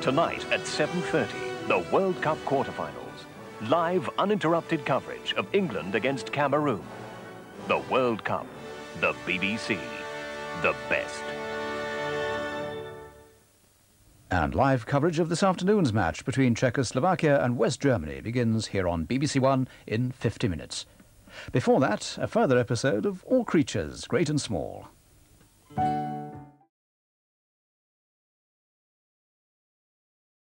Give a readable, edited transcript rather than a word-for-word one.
Tonight at 7:30, the World Cup quarterfinals. Live, uninterrupted coverage of England against Cameroon. The World Cup. The BBC. The best. And live coverage of this afternoon's match between Czechoslovakia and West Germany begins here on BBC1 in 50 minutes. Before that, a further episode of All Creatures, Great and Small.